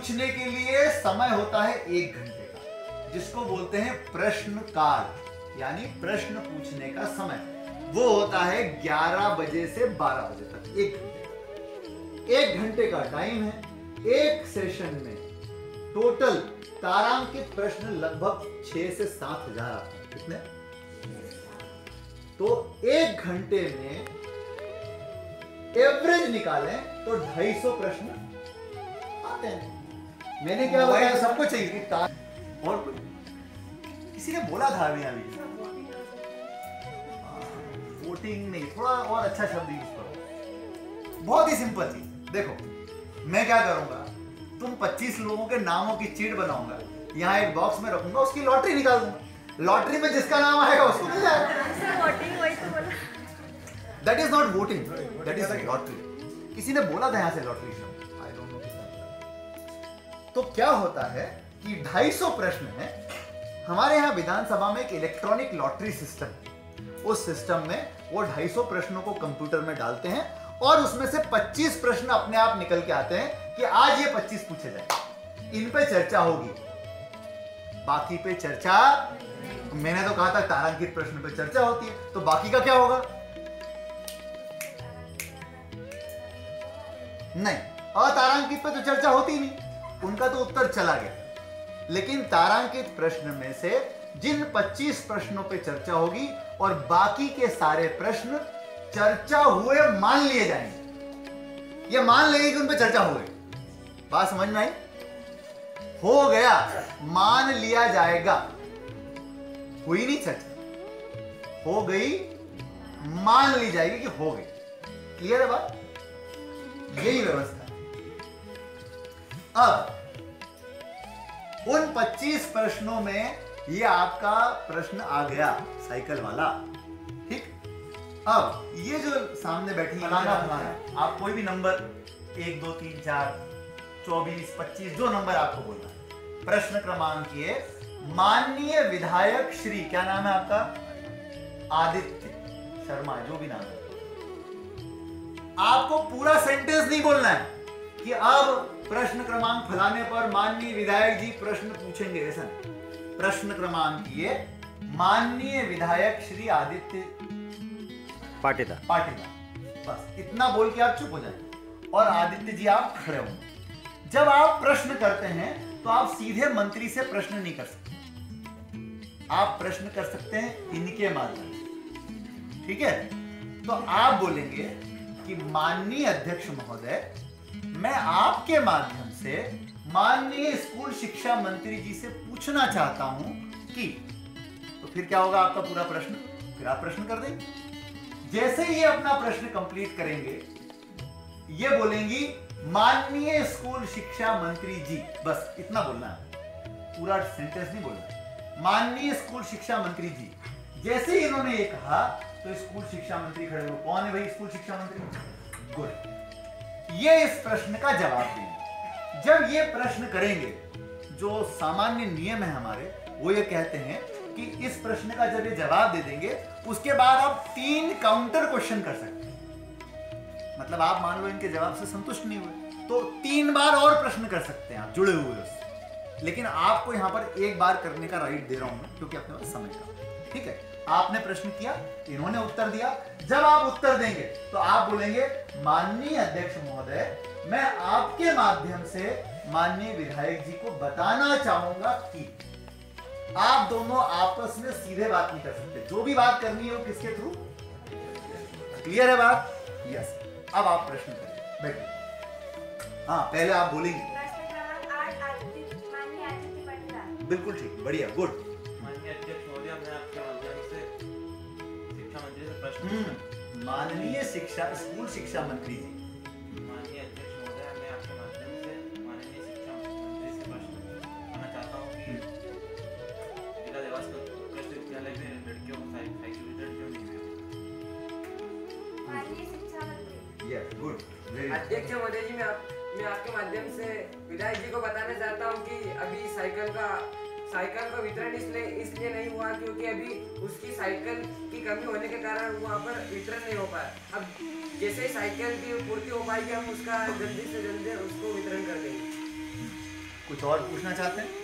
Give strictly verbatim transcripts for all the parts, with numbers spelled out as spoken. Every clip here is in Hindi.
पूछने के लिए समय होता है एक घंटे का, जिसको बोलते हैं प्रश्न काल, यानी प्रश्न पूछने का समय वो होता है ग्यारह बजे से बारह बजे तक, एक घंटे। एक घंटे का टाइम है। एक सेशन में टोटल तारांकित प्रश्न लगभग छह से सात हजार आते हैं। कितने? तो एक घंटे में एवरेज निकालें तो ढाई सौ प्रश्न आते हैं। मैंने क्या बताया, सबको चाहिए कि तार और किसी ने बोला था अभी अभी वोटिंग नहीं, थोड़ा और अच्छा शब्द यूज करो। बहुत ही सिंपल चीज। देखो मैं क्या करूंगा, तुम पच्चीस लोगों के नामों की चीट बनाऊंगा, यहाँ एक बॉक्स में रखूंगा, उसकी लॉटरी निकाल दूंगा, लॉटरी में जिसका नाम आएगा उसको मिल जाएगा। That is not voting, that is lottery. किसी ने बोला था यहाँ से लॉटरी शब्द, आई डोंट नो। तो क्या होता है कि ढाई सौ प्रश्न है हमारे यहाँ विधानसभा में। एक इलेक्ट्रॉनिक लॉटरी सिस्टम, उस सिस्टम में वो ढाई सौ प्रश्नों को कंप्यूटर में डालते हैं और उसमें से पच्चीस प्रश्न अपने आप निकल के आते हैं कि आज ये पच्चीस पूछे जाए, इन पे चर्चा होगी, बाकी पे चर्चा। मैंने तो कहा था तारांकित प्रश्न पे चर्चा होती है, तो बाकी का क्या होगा? नहीं, अतारांकित पे तो चर्चा होती नहीं, उनका तो उत्तर चला गया। लेकिन तारांकित प्रश्न में से जिन पच्चीस प्रश्नों पे चर्चा होगी और बाकी के सारे प्रश्न चर्चा हुए मान लिए जाएंगे। ये मान लेंगे कि उन पे चर्चा हो गई। बात समझ में आई? हो गया, मान लिया जाएगा। हुई नहीं चर्चा, हो गई, मान ली जाएगी कि हो गई। क्लियर है बात? यही व्यवस्था है। अब उन पच्चीस प्रश्नों में ये आपका प्रश्न आ गया, साइकिल वाला, ठीक। अब ये जो सामने बैठी फलाना फलाना, आप कोई भी नंबर एक दो तीन चार चौबीस पच्चीस जो नंबर आपको बोलना है, प्रश्न क्रमांक ये, माननीय विधायक श्री, क्या नाम है आपका? आदित्य शर्मा, जो भी नाम है। आपको पूरा सेंटेंस नहीं बोलना है कि अब प्रश्न क्रमांक फलाने पर माननीय विधायक जी प्रश्न पूछेंगे, ऐसा नहीं। प्रश्न क्रमांक ये, माननीय विधायक श्री आदित्य पाटीदार पाटीदार, बस इतना बोल के आप चुप हो जाएंगे और आदित्य जी आप खड़े होंगे। जब आप प्रश्न करते हैं तो आप सीधे मंत्री से प्रश्न नहीं कर सकते, आप प्रश्न कर सकते हैं इनके माध्यम से, ठीक है। तो आप बोलेंगे कि माननीय अध्यक्ष महोदय, मैं आपके माध्यम से माननीय स्कूल शिक्षा मंत्री जी से पूछना चाहता हूं कि, तो फिर क्या होगा आपका पूरा प्रश्न, फिर आप प्रश्न कर देंगे। जैसे ही अपना प्रश्न कंप्लीट करेंगे, ये बोलेंगी माननीय स्कूल शिक्षा मंत्री जी, बस इतना बोलना है, पूरा सेंटेंस नहीं बोलना है। माननीय स्कूल शिक्षा मंत्री जी, जैसे ही इन्होंने ये कहा तो स्कूल शिक्षा मंत्री खड़े हुए। कौन है भाई स्कूल शिक्षा मंत्री? गुड। ये इस प्रश्न का जवाब देंगे। जब ये प्रश्न करेंगे, जो सामान्य नियम है हमारे, वो ये कहते हैं कि इस प्रश्न का जब ये जवाब दे देंगे, उसके बाद आप तीन काउंटर क्वेश्चन कर सकते हैं। मतलब आप मान लो इनके जवाब से संतुष्ट नहीं हुए तो तीन बार और प्रश्न कर सकते हैं आप जुड़े हुए उससे। लेकिन आपको यहां पर एक बार करने का राइट दे रहा हूं मैं, क्योंकि अपने पास समय का, ठीक है। आपने प्रश्न किया, इन्होंने उत्तर दिया। जब आप उत्तर देंगे तो आप बोलेंगे माननीय अध्यक्ष महोदय, मैं आपके माध्यम से माननीय विधायक जी को बताना चाहूंगा कि, आप दोनों आपस में सीधे बात नहीं कर सकते, जो भी बात करनी है वो किसके थ्रू? क्लियर है बात? यस। अब आप प्रश्न करें, बैठिए। हाँ, पहले आप बोलेंगे। बिल्कुल ठीक, बढ़िया, गुड। माननीय अध्यक्ष महोदय, मैं आपके माध्यम से शिक्षा मंत्री से प्रश्न, माननीय शिक्षा स्कूल शिक्षा मंत्री जी, माननीय अध्यक्ष महोदय, मैं आपके माध्यम से माननीय शिक्षा मंत्री से प्रश्न करना चाहता हूँ कि जिला देवास उत्कृष्ट विद्यालय में लड़कियों को साइकिल रिजल्ट क्यों नहीं मिला? माननीय शिक्षा मंत्री। Yes, good. अध्यक्ष महोदय जी, मैं आप मैं आपके माध्यम से विधायक जी को बताना चाहता हूं कि अभी साइकिल का साइकिल का वितरण इसलिए इसलिए नहीं हुआ क्योंकि अभी उसकी साइकिल की कमी होने के कारण वहाँ पर वितरण नहीं हो पाया। अब जैसे ही साइकिल की पूर्ति हो पाएगी, हम उसका जल्दी से जल्दी उसको वितरण कर देंगे। कुछ और पूछना चाहते हैं?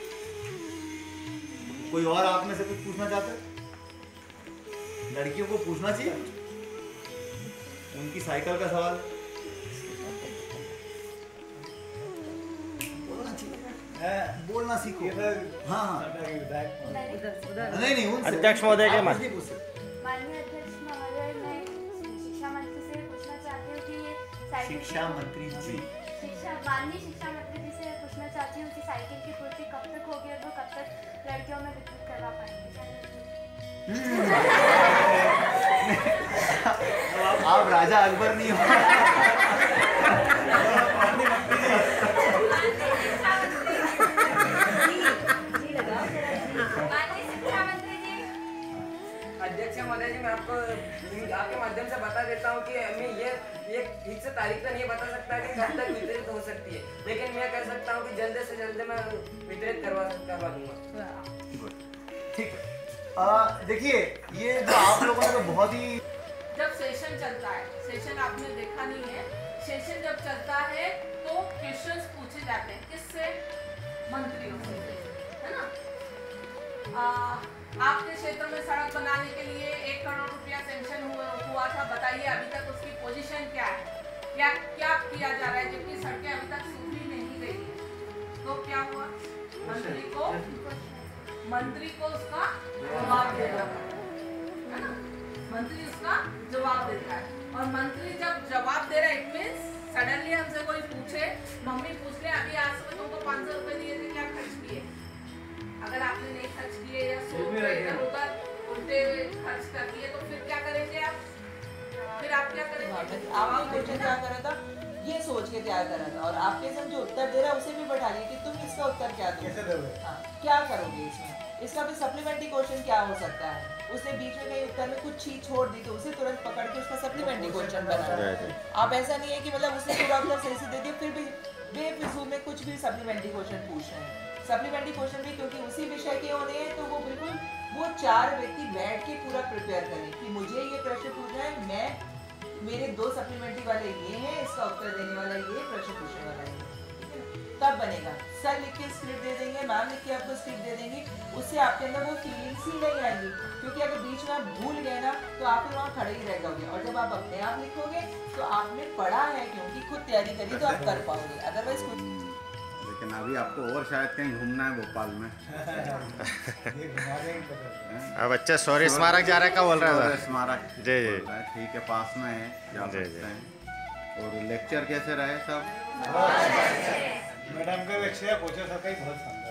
कोई और आप में से कुछ पूछना चाहते हैं? लड़कियों को पूछना चाहिए उनकी साइकिल का सवाल। बोलना चाहिए, बोलना सीखो। हाँ हाँ नहीं नहीं उनसे अध्यक्ष महोदय के मन। माननीय अध्यक्ष महोदय, मैं शिक्षा मंत्री से पूछना चाहती हूँ कि ये साइकिल शिक्षा मंत्री जी शिक्षा माननीय शिक्षा मंत्री जी से पूछना चाहती हूँ कि साइकिल की पूर्ति कब तक होगी और वो कब तक लड़कियों में वितरित करवा पाएंगे? आप राजा अकबर नहीं हो। अध्यक्ष महोदय जी, मैं आपको आपके माध्यम से बता देता हूँ कि मैं ये ये ठीक से तारीख तो नहीं बता सकता कि कब तक वितरित हो सकती है, लेकिन मैं कह सकता हूँ कि जल्द से जल्द मैं वितरित करवा करवा दूंगा। ठीक है, देखिए ये जो आप लोगों ने तो बहुत ही, जब सेशन चलता है, सेशन आपने देखा नहीं है, सेशन जब चलता है तो क्वेश्चंस पूछे जाते हैं, किससे? मंत्रियों से, है ना? आ, आपके क्षेत्र में सड़क बनाने के लिए एक करोड़ रुपया सैंक्शन हुआ, हुआ था, बताइए अभी तक उसकी पोजीशन क्या है, क्या क्या किया जा रहा है, जबकि सड़कें अभी तक सुधरी नहीं गई है। तो क्या हुआ? मंत्री को मंत्री को उसका जवाब देना है ना, मंत्री उसका जवाब देता है। और मंत्री जब जवाब दे रहा है, इट मीन्स सडनली हमसे कोई पूछे, मम्मी पूछ ले अभी आज सुबह तुमको पाँच सौ रुपए दिए थे, क्या खर्च किए? अगर आपने नहीं खर्च किए या सौ रुपए इधर उधर उल्टे खर्च कर दिए तो फिर क्या करेंगे आप? फिर आप क्या करेंगे? आपने क्वेश्चन क्या करा था, ये सोच के तैयार करा था, और आपके संग जो उत्तर दे रहा है उसे भी बैठा लिया कि तुम इसका उत्तर क्या दोगे, हाँ क्या करोगे इसमें, इसका भी सप्लीमेंट्री क्वेश्चन क्या हो सकता है। उसने बीच में कहीं उत्तर में कुछ चीज छोड़ दी तो उसे तुरंत पकड़ के उसका सप्लीमेंट्री क्वेश्चन बना। आप ऐसा नहीं है कि मतलब उसने पूरा उत्तर सही से दे दिया फिर भी बेफिजूल में कुछ भी सप्लीमेंट्री क्वेश्चन पूछ रहे हैं। सप्लीमेंट्री क्वेश्चन भी क्योंकि उसी विषय के होने हैं तो वो बिल्कुल वो चार व्यक्ति बैठ के पूरा प्रिपेयर करें कि मुझे ये प्रश्न पूछना है, मैं मेरे दो सप्लीमेंट्री वाले ये हैं, इसका उत्तर देने वाला ये, प्रश्न पूछने वाला ये, तब बनेगा। सर लिख के स्क्रिप्ट दे देंगे, मैम लिख के आपको स्क्रिप्ट दे देंगी, उससे आपके अंदर वो फीलिंग्स ही नहीं आएंगी, क्योंकि अगर बीच में आप भूल गए ना तो आप फिर वहाँ खड़े ही रह जाओगे। और जब आप अपने आप लिखोगे तो आपने पढ़ा है, क्योंकि खुद तैयारी करी तो आप कर पाओगे, अदरवाइज खुद। लेकिन अभी आपको और शायद कहीं घूमना है भोपाल में। अब बच्चा शौर्य स्मारक जा रहा है, क्या बोल रहा है? स्मारक जी जी ठीक है, पास में है, जा सकते हैं। और लेक्चर कैसे रहे सब? मैडम का लेक्चर कोचर सबका ही बहुत